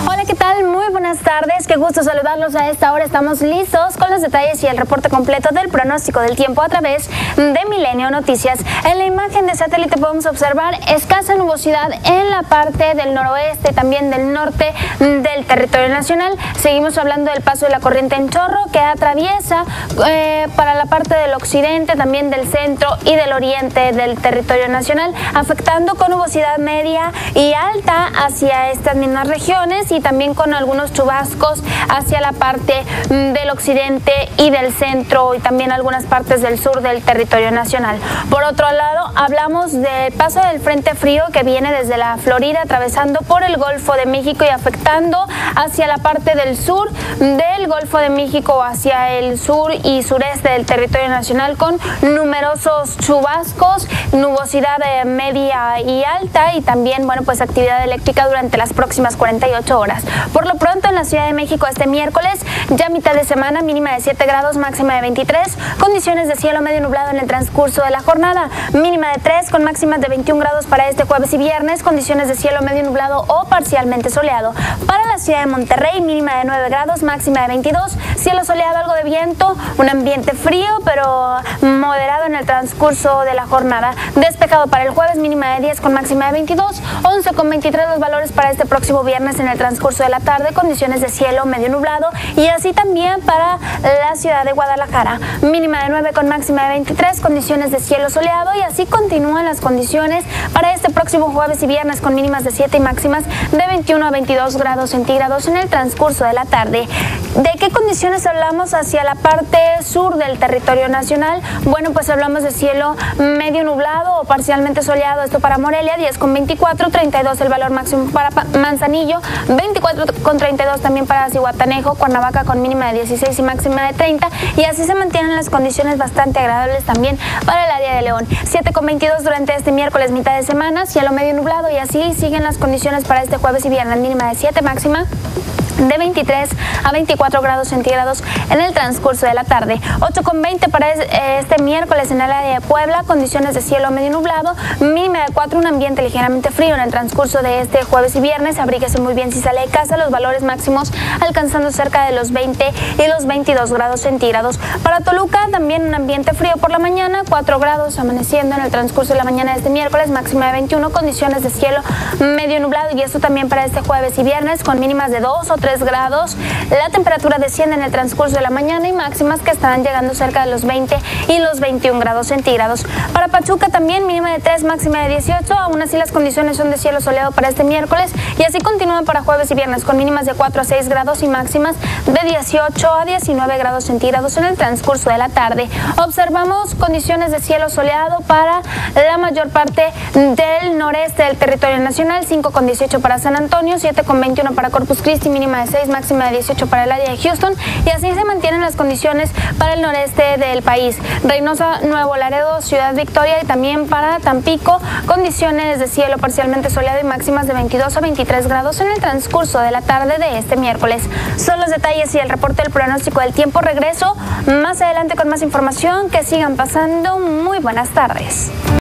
Hola, ¿qué tal? Muy buenas tardes, qué gusto saludarlos a esta hora. Estamos listos con los detalles y el reporte completo del pronóstico del tiempo a través de Milenio Noticias. En la imagen de satélite podemos observar escasa nubosidad en la parte del noroeste, también del norte del territorio nacional. Seguimos hablando del paso de la corriente en chorro que atraviesa para la parte del occidente, también del centro y del oriente del territorio nacional, afectando con nubosidad media y alta hacia estas mismas regiones y también con algunos chubascos hacia la parte del occidente y del centro y también algunas partes del sur del territorio nacional. Por otro lado, hablamos del paso del frente frío que viene desde la Florida atravesando por el Golfo de México y afectando hacia la parte del sur del Golfo de México, hacia el sur y sureste del territorio nacional con numerosos chubascos, nubosidad media y alta y también, pues actividad eléctrica durante las próximas 48 horas. Por lo pronto en la Ciudad de México este miércoles, ya mitad de semana, mínima de 7 grados, máxima de 23, condiciones de cielo medio nublado en el transcurso de la jornada, mínima de 3 con máximas de 21 grados para este jueves y viernes, condiciones de cielo medio nublado o parcialmente soleado. Para la ciudad de Monterrey, mínima de 9 grados, máxima de 22, cielo soleado, algo de viento, un ambiente frío pero moderado en el transcurso de la jornada. Despejado para el jueves, mínima de 10 con máxima de 22, 11 con 23 los valores para este próximo viernes en el transcurso de la tarde, condiciones de cielo medio nublado y así también para la ciudad de Guadalajara, mínima de 9 con máxima de 23, condiciones de cielo soleado y así continúan las condiciones para este próximo jueves y viernes con mínimas de 7 y máximas de 21 a 22 grados centígrados en el transcurso de la tarde. ¿De qué condiciones hablamos hacia la parte sur del territorio nacional? Pues hablamos de cielo medio nublado o parcialmente soleado, esto para Morelia, 10 con 24, 32 el valor máximo para Manzanillo, 24 con 32 también para Zihuatanejo, Cuernavaca con mínima de 16 y máxima de 30 y así se mantienen las condiciones bastante agradables también para el área de León, 7 con 22 durante este miércoles mitad de semana, cielo medio nublado y así siguen las condiciones para este jueves y viernes, mínima de 7, máxima de 23 a 24 grados centígrados en el transcurso de la tarde. 8 con 20 para este miércoles en el área de Puebla, condiciones de cielo medio nublado, mínima de 4, un ambiente ligeramente frío en el transcurso de este jueves y viernes, abríguese muy bien si sale de casa, los valores máximos alcanzando cerca de los 20 y los 22 grados centígrados. Para Toluca también un ambiente frío por la mañana, 4 grados amaneciendo en el transcurso de la mañana de este miércoles, máxima de 21, condiciones de cielo medio nublado y esto también para este jueves y viernes con mínimas de 2 o 3 grados. La temperatura desciende en el transcurso de la mañana y máximas que estarán llegando cerca de los 20 y los 21 grados centígrados. Para Pachuca también mínima de 3, máxima de 18, aún así las condiciones son de cielo soleado para este miércoles y así continúan para jueves y viernes con mínimas de 4 a 6 grados y máximas de 18 a 19 grados centígrados en el transcurso de la tarde. Observamos condiciones de cielo soleado para la mayor parte del noreste del territorio nacional, 5 con 18 para San Antonio, 7 con 21 para Corpus Christi, mínima de 6, máxima de 18 para el área de Houston y así se mantienen las condiciones para el noreste del país. Reynosa, Nuevo Laredo, Ciudad Victoria y también para Tampico, condiciones de cielo parcialmente soleado y máximas de 22 a 23 grados en el transcurso de la tarde de este miércoles. Son los detalles y el reporte del pronóstico del tiempo. Regreso más adelante con más información. Que sigan pasando muy buenas tardes.